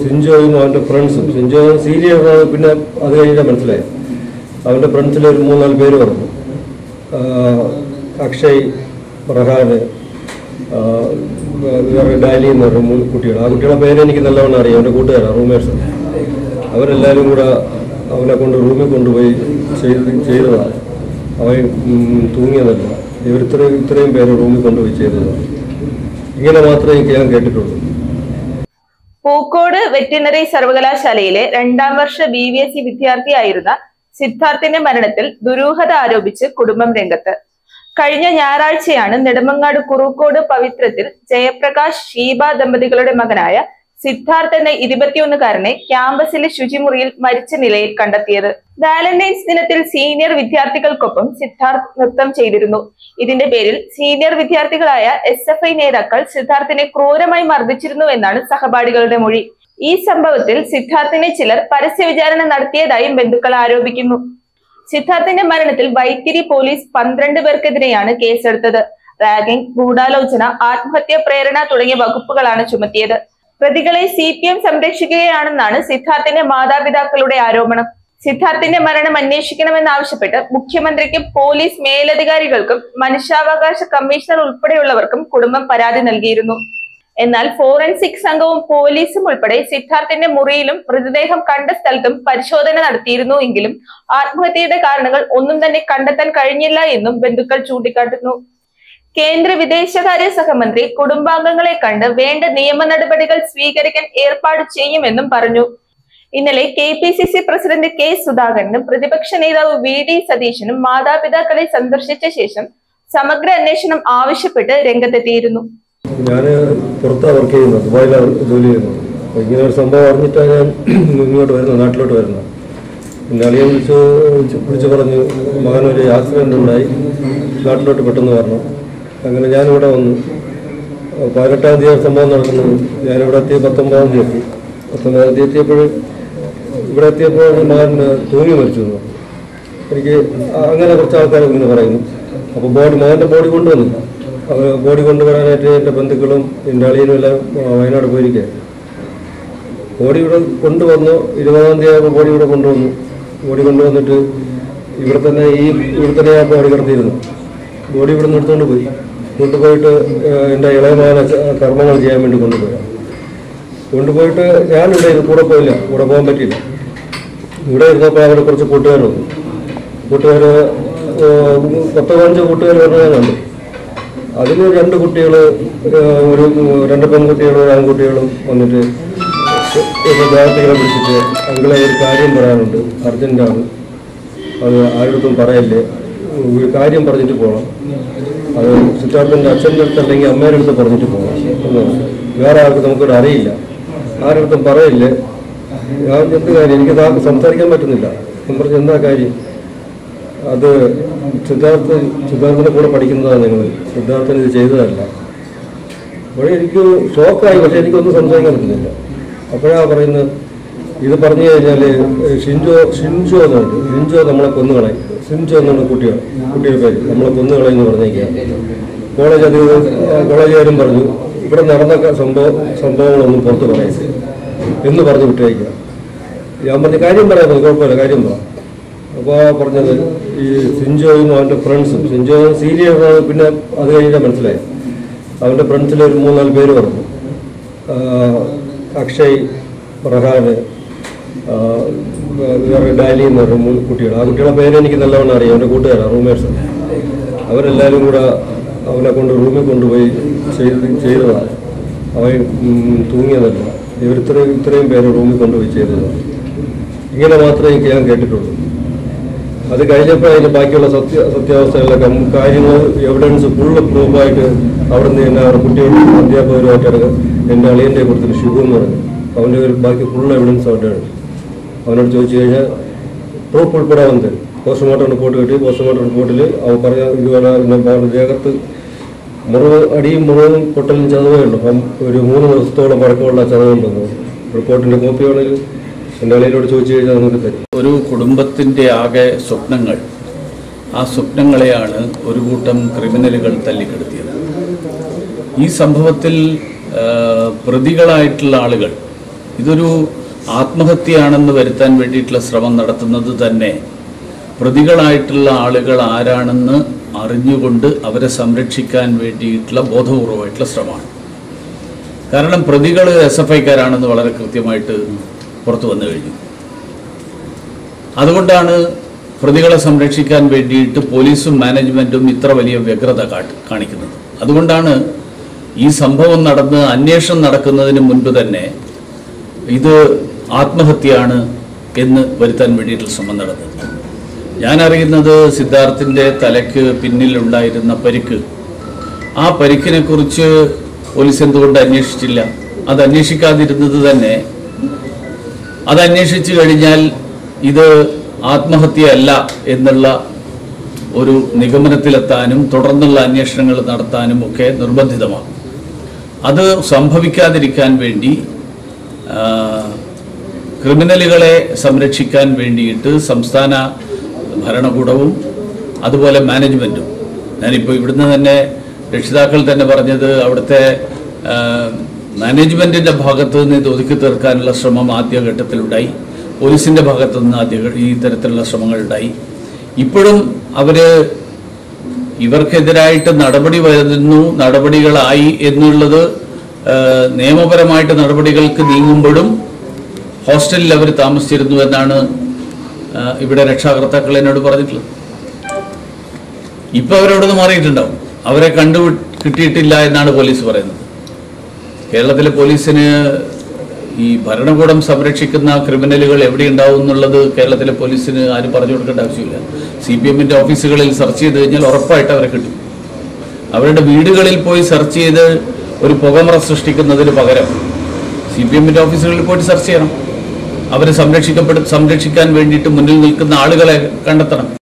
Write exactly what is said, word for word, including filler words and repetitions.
സിൻജോയും അവൻ്റെ ഫ്രണ്ട്സും, സിൻജോ സീനിയർ പിന്നെ അത് കഴിഞ്ഞാൽ മനസ്സിലായി. അവൻ്റെ ഫ്രണ്ട്സിൽ ഒരു മൂന്നാല് പേര് പറഞ്ഞു. അക്ഷയ്, റഹാന്, വേറെ ഡാലി എന്ന് പറഞ്ഞ മൂന്ന് കുട്ടികൾ. ആ കുട്ടികളുടെ പേര് എനിക്ക് നല്ലവണ്ണം അറിയാം, അവൻ്റെ കൂട്ടുകാരാണ്, റൂമേഴ്സ്. അവരെല്ലാവരും കൂടെ അവനെ കൊണ്ട് റൂമിൽ കൊണ്ടുപോയി ചെയ്ത് ചെയ്തതാണ്. അവൻ തൂങ്ങിയതല്ല, ഇവർ ഇത്രയും ഇത്രയും പേര് റൂമിൽ കൊണ്ടുപോയി ചെയ്തതാണ്. ഇങ്ങനെ മാത്രമേ എനിക്ക് ഞാൻ കേട്ടിട്ടുള്ളൂ. പൂക്കോട് വെറ്റിനറി സർവകലാശാലയിലെ രണ്ടാം വർഷ ബി വി എസ് സി വിദ്യാർത്ഥിയായിരുന്ന സിദ്ധാർത്ഥിന്റെ മരണത്തിൽ ദുരൂഹത ആരോപിച്ച് കുടുംബം രംഗത്ത്. കഴിഞ്ഞ ഞായറാഴ്ചയാണ് നെടുമങ്ങാട് കുറുക്കോട് പവിത്രത്തിൽ ജയപ്രകാശ് ഷീബ ദമ്പതികളുടെ മകനായ സിദ്ധാർത്ഥ് എന്ന ഇരുപത്തിയൊന്നുകാരനെ ക്യാമ്പസിലെ ശുചിമുറിയിൽ മരിച്ച നിലയിൽ കണ്ടെത്തിയത്. വാലന്റൈൻസ് ദിനത്തിൽ സീനിയർ വിദ്യാർത്ഥികൾക്കൊപ്പം സിദ്ധാർത്ഥ് നൃത്തം ചെയ്തിരുന്നു. ഇതിന്റെ പേരിൽ സീനിയർ വിദ്യാർത്ഥികളായ എസ് എഫ് ഐ നേതാക്കൾ സിദ്ധാർത്ഥിനെ ക്രൂരമായി മർദ്ദിച്ചിരുന്നു എന്നാണ് സഹപാഠികളുടെ മൊഴി. ഈ സംഭവത്തിൽ സിദ്ധാർത്ഥിനെ ചിലർ പരസ്യ വിചാരണ നടത്തിയതായും ബന്ധുക്കൾ ആരോപിക്കുന്നു. സിദ്ധാർത്ഥിന്റെ മരണത്തിൽ വൈത്തിരി പോലീസ് പന്ത്രണ്ട് പേർക്കെതിരെയാണ് കേസെടുത്തത്. റാഗിംഗ്, ഗൂഢാലോചന, ആത്മഹത്യാ പ്രേരണ തുടങ്ങിയ വകുപ്പുകളാണ് ചുമത്തിയത്. പ്രതികളെ സി പി എം സംരക്ഷിക്കുകയാണെന്നാണ് സിദ്ധാർത്ഥിന്റെ മാതാപിതാക്കളുടെ ആരോപണം. സിദ്ധാർത്ഥിന്റെ മരണം അന്വേഷിക്കണമെന്നാവശ്യപ്പെട്ട് മുഖ്യമന്ത്രിക്കും പോലീസ് മേലധികാരികൾക്കും മനുഷ്യാവകാശ കമ്മീഷണർ ഉൾപ്പെടെയുള്ളവർക്കും കുടുംബം പരാതി നൽകിയിരുന്നു. എന്നാൽ ഫോറൻസിക് സംഘവും പോലീസും ഉൾപ്പെടെ സിദ്ധാർത്ഥിന്റെ മുറിയിലും മൃതദേഹം കണ്ട സ്ഥലത്തും പരിശോധന നടത്തിയിരുന്നു എങ്കിലും ആത്മഹത്യയുടെ കാരണങ്ങൾ ഒന്നും തന്നെ കണ്ടെത്താൻ കഴിഞ്ഞില്ല എന്നും ബന്ധുക്കൾ ചൂണ്ടിക്കാട്ടുന്നു. കേന്ദ്ര വിദേശകാര്യ സഹമന്ത്രി കുടുംബാംഗങ്ങളെ കണ്ട് വേണ്ട നിയമ നടപടികൾ സ്വീകരിക്കാൻ ഏർപ്പാട് ചെയ്യുമെന്നും പറഞ്ഞു. ഇന്നലെ K P C C president K സുധാകരനും പ്രതിപക്ഷ നേതാവ് വി ഡി സതീശനും മാതാപിതാക്കളെ സന്ദർശിച്ച ശേഷം സമഗ്ര അന്വേഷണം ആവശ്യപ്പെട്ട് രംഗത്തെത്തിയിരുന്നു. ഞാൻ പുറത്താണ് വർക്ക് ചെയ്യുന്നത്, ദുബായിലാണ് ജോലി ചെയ്യുന്നത്. ഇങ്ങനെ ഒരു സംഭവം അറിഞ്ഞിട്ടാണ് ഞാൻ ഇങ്ങോട്ട് വരുന്നത്, നാട്ടിലോട്ട് വരുന്നത്. പിന്നെ അളിയെ വിളിച്ച് വിളിച്ച് പറഞ്ഞു മകനൊരു ആക്സിഡൻ്റ് ഉണ്ടായി, നാട്ടിലോട്ട് പെട്ടെന്ന് വരണം. അങ്ങനെ ഞാനിവിടെ വന്നു. പതിനെട്ടാം തീയതി സംഭവം നടക്കുന്നത്. ഞാനിവിടെ എത്തി പത്തൊമ്പതാം തീയതി എത്തി. പത്തൊമ്പതാം തീയതി എത്തിയപ്പോൾ ഇവിടെ എത്തിയപ്പോൾ മകൻ തൂങ്ങി മരിച്ചു എന്ന്. എനിക്ക് അങ്ങനെ കുറച്ച് ആൾക്കാർ ഇങ്ങനെ പറയുന്നു. അപ്പോൾ ബോഡി മകൻ്റെ ബോഡി കൊണ്ടുവന്നില്ല. അവർ ബോഡി കൊണ്ടുവരാനായിട്ട് എൻ്റെ ബന്ധുക്കളും എൻ്റെ അളിയനും എല്ലാം വയനാട് പോയിരിക്കുക. ബോഡി ഇവിടെ കൊണ്ടുവന്നു. ഇരുപതാം തീയതി ആയപ്പോൾ ബോഡി ഇവിടെ കൊണ്ടുവന്നു. ബോഡി കൊണ്ടുവന്നിട്ട് ഇവിടെ തന്നെ ഈ ഇവിടെ തന്നെ ആ ബോഡി കിടത്തിയിരുന്നു. ബോഡി ഇവിടെ നിന്ന് എടുത്തുകൊണ്ട് പോയി. കൊണ്ടുപോയിട്ട് എൻ്റെ ഇളയമാന കർമ്മങ്ങൾ ചെയ്യാൻ വേണ്ടി കൊണ്ടുപോയി. കൊണ്ടുപോയിട്ട് ഞാനിവിടെ കൂടെ പോയില്ല, കൂടെ പോകാൻ പറ്റിയില്ല. ഇവിടെ ഇരുന്നപ്പോൾ അവിടെ കുറച്ച് കൂട്ടുകാർ വന്നു. കൂട്ടുകാർ പത്ത് പതിനഞ്ച് കൂട്ടുകാർ പറഞ്ഞാൽ ഞാൻ കണ്ടു. അതിൽ രണ്ട് കുട്ടികൾ, ഒരു രണ്ട് പെൺകുട്ടികളും ഒരു ആൺകുട്ടികളും വന്നിട്ട് വിദ്യാർത്ഥികളെ വിളിച്ചിട്ട് അങ്ങളെ ഒരു കാര്യം പറയാനുണ്ട്, അർജൻറ്റാണ്, അത് ആരുടെടുത്തും പറയല്ലേ, ഒരു കാര്യം പറഞ്ഞിട്ട് പോകണം, അത് സിദ്ധാർത്ഥൻ്റെ അച്ഛൻ്റെ അടുത്ത് അല്ലെങ്കിൽ അമ്മയുടെ അടുത്ത് പറഞ്ഞിട്ട് പോകണം എന്ന്. വേറെ ആൾക്ക് നമുക്കിവിടെ അറിയില്ല, ആരുടെടുത്തും പറയില്ലേ. ഞാൻ എന്ത് കാര്യം, എനിക്ക് സംസാരിക്കാൻ പറ്റുന്നില്ല. ഞാൻ പറഞ്ഞു എന്താ കാര്യം? അത് സിദ്ധാർത്ഥ സിദ്ധാർത്ഥിനെ കൂടെ പഠിക്കുന്നതാണ് നിങ്ങൾ, സിദ്ധാർത്ഥന് ഇത് ചെയ്തതല്ല. അപ്പോൾ എനിക്ക് ഷോക്കായി, പക്ഷേ എനിക്കൊന്നും സംസാരിക്കാൻ പറ്റുന്നില്ല. അപ്പോഴാണ് പറയുന്നത് ഇത് പറഞ്ഞു കഴിഞ്ഞാൽ ഷിൻജോ ഷിൻജോ എന്നുണ്ട്, ഷിൻജോ നമ്മളെ കൊന്നുകളയും, ഷിൻജോ എന്നുള്ള കുട്ടികൾ കുട്ടിയുടെ പേര് നമ്മളെ കൊന്നുകളയെന്ന് പറഞ്ഞേക്കുകയാണ്. കോളേജ് അധികം കോളേജുകാരും പറഞ്ഞു ഇവിടെ നടന്ന സംഭവം സംഭവങ്ങളൊന്നും പുറത്ത് പറയരുത് എന്ന് പറഞ്ഞ് വിട്ടേക്കുക. ഞാൻ പറഞ്ഞ കാര്യം പറയാൻ കുഴപ്പമില്ല, കാര്യം പറ. അപ്പോൾ പറഞ്ഞത് ഈ സിൻജോയും അവൻ്റെ ഫ്രണ്ട്സും, സിൻജോ സീനിയർ പിന്നെ അത് കഴിഞ്ഞാൽ മനസ്സിലായി. അവൻ്റെ ഫ്രണ്ട്സിൽ ഒരു മൂന്നാല് പേര് പറഞ്ഞു. അക്ഷയ്, റഹാന്, വേറെ ഡാലി എന്ന് പറഞ്ഞ മൂന്ന് കുട്ടികൾ. ആ കുട്ടികളുടെ പേര് എനിക്ക് നല്ലവണ്ണം അറിയാം, അവൻ്റെ കൂട്ടുകാരാണ്, റൂമേഴ്സ്. അവരെല്ലാവരും കൂടെ അവനെ കൊണ്ട് റൂമിൽ കൊണ്ടുപോയി ചെയ്ത് ചെയ്തതാണ്. അവൻ തൂങ്ങിയതല്ല, ഇവർ ഇത്രയും ഇത്രയും പേര് റൂമിൽ കൊണ്ടുപോയി ചെയ്തതാണ്. ഇങ്ങനെ മാത്രമേ എനിക്ക് ഞാൻ കേട്ടിട്ടുള്ളൂ. അത് കഴിഞ്ഞപ്പോൾ അതിൻ്റെ ബാക്കിയുള്ള സത്യ സത്യാവസ്ഥകളിലൊക്കെ കാര്യങ്ങൾ എവിഡൻസ് ഫുള്ള് പ്രൂഫായിട്ട് അവിടെ നിന്ന് തന്നെ അവരുടെ കുട്ടികളും അധ്യാപകരുമായിട്ടാണ് എൻ്റെ അളിയൻ്റെ കൊടുത്തിട്ട് ഷിബു എന്ന് പറഞ്ഞു. അവൻ്റെ ഒരു ബാക്കി ഫുൾ എവിഡൻസ് അവൻ്റെയാണ്. അവനോട് ചോദിച്ചു കഴിഞ്ഞാൽ പ്രൂഫ് ഉൾപ്പെടെ അവൻ തരും. പോസ്റ്റ്മോർട്ടം റിപ്പോർട്ട് കിട്ടി. പോസ്റ്റ്മോർട്ടം റിപ്പോർട്ടിൽ അവൻ പറഞ്ഞ ഇതുപോലെ ദേഹത്ത് മുറിവ്, അടിയും മുറിവും പൊട്ടലും ചതവേ ഉള്ളൂ. അപ്പം ഒരു മൂന്ന് ദിവസത്തോളം പഴക്കമുള്ള ചതവുണ്ടെന്ന് റിപ്പോർട്ടിൻ്റെ കോപ്പിയാണെങ്കിൽ എൻ്റെ അളിയനോട് ചോദിച്ചു കഴിഞ്ഞാൽ നമുക്ക് തരും. ഒരു കുടുംബത്തിൻ്റെ ആകെ സ്വപ്നങ്ങൾ, ആ സ്വപ്നങ്ങളെയാണ് ഒരു കൂട്ടം ക്രിമിനലുകൾ തല്ലിക്കെടുത്തിയത്. ഈ സംഭവത്തിൽ പ്രതികളായിട്ടുള്ള ആളുകൾ ഇതൊരു ആത്മഹത്യയാണെന്ന് വരുത്താൻ വേണ്ടിയിട്ടുള്ള ശ്രമം നടത്തുന്നത് തന്നെ പ്രതികളായിട്ടുള്ള ആളുകൾ ആരാണെന്ന് അറിഞ്ഞുകൊണ്ട് അവരെ സംരക്ഷിക്കാൻ വേണ്ടിയിട്ടുള്ള ബോധപൂർവമായിട്ടുള്ള ശ്രമമാണ്. കാരണം പ്രതികൾ എസ് എഫ് ഐക്കാരാണെന്ന് വളരെ കൃത്യമായിട്ട് പുറത്തു വന്നു കഴിഞ്ഞു. അതുകൊണ്ടാണ് പ്രതികളെ സംരക്ഷിക്കാൻ വേണ്ടിയിട്ട് പോലീസും മാനേജ്മെൻറ്റും ഇത്ര വലിയ വ്യഗ്രത കാണിക്കുന്നത്. അതുകൊണ്ടാണ് ഈ സംഭവം നടന്ന് അന്വേഷണം നടക്കുന്നതിന് മുൻപ് തന്നെ ഇത് ആത്മഹത്യയാണ് എന്ന് വരുത്താൻ വേണ്ടിയിട്ടുള്ള ശ്രമം നടന്നത്. ഞാൻ അറിയുന്നത് സിദ്ധാർത്ഥിൻ്റെ തലയ്ക്ക് പിന്നിലുണ്ടായിരുന്ന പരിക്ക്, ആ പരിക്കിനെ കുറിച്ച് പോലീസ് എന്തുകൊണ്ട് അന്വേഷിച്ചില്ല? അത് അന്വേഷിക്കാതിരുന്നത് തന്നെ, അത് അന്വേഷിച്ചു കഴിഞ്ഞാൽ ഇത് ആത്മഹത്യയല്ല എന്നുള്ള ഒരു നിഗമനത്തിലെത്താനും തുടർന്നുള്ള അന്വേഷണങ്ങൾ നടത്താനും ഒക്കെ നിർബന്ധിതമാണ്. അത് സംഭവിക്കാതിരിക്കാൻ വേണ്ടി ക്രിമിനലുകളെ സംരക്ഷിക്കാൻ വേണ്ടിയിട്ട് സംസ്ഥാന ഭരണകൂടവും അതുപോലെ മാനേജ്മെൻറ്റും, ഞാനിപ്പോൾ ഇവിടുന്ന് തന്നെ രക്ഷിതാക്കൾ തന്നെ പറഞ്ഞത് അവിടുത്തെ മാനേജ്മെൻറ്റിൻ്റെ ഭാഗത്തു നിന്ന് ഇത് ഒതുക്കി തീർക്കാനുള്ള ശ്രമം ആദ്യഘട്ടത്തിലുണ്ടായി, പോലീസിൻ്റെ ഭാഗത്തു നിന്ന് ആദ്യ ഈ തരത്തിലുള്ള ശ്രമങ്ങളുണ്ടായി. ഇപ്പോഴും അവർ ഇവർക്കെതിരായിട്ട് നടപടി വരുന്നു, നടപടികളായി എന്നുള്ളത് നിയമപരമായിട്ട് നടപടികൾക്ക് നീങ്ങുമ്പോഴും ഹോസ്റ്റലിൽ അവർ താമസിച്ചിരുന്നു എന്നാണ് ഇവിടെ രക്ഷാകർത്താക്കൾ എന്നോട് പറഞ്ഞിട്ടുള്ളത്. ഇപ്പോൾ അവരവിടുന്ന് മാറിയിട്ടുണ്ടാവും, അവരെ കണ്ടു കിട്ടിയിട്ടില്ല എന്നാണ് പോലീസ് പറയുന്നത്. കേരളത്തിലെ പോലീസിന് ഈ ഭരണകൂടം സംരക്ഷിക്കുന്ന ക്രിമിനലുകൾ എവിടെ ഉണ്ടാവും എന്നുള്ളത് കേരളത്തിലെ പോലീസിന് ആരും പറഞ്ഞു കൊടുക്കേണ്ട ആവശ്യമില്ല. സി പി എമ്മിൻ്റെ ഓഫീസുകളിൽ സെർച്ച് ചെയ്ത് കഴിഞ്ഞാൽ ഉറപ്പായിട്ട് അവരെ കിട്ടും. അവരുടെ വീടുകളിൽ പോയി സെർച്ച് ചെയ്ത് ഒരു പുകമറ സൃഷ്ടിക്കുന്നതിന് പകരം സി പി എമ്മിൻ്റെ ഓഫീസുകളിൽ പോയിട്ട് സെർച്ച് ചെയ്യണം. അവരെ സംരക്ഷിക്കപ്പെടും സംരക്ഷിക്കാൻ വേണ്ടിയിട്ട് മുന്നിൽ നിൽക്കുന്ന ആളുകളെ കണ്ടെത്തണം.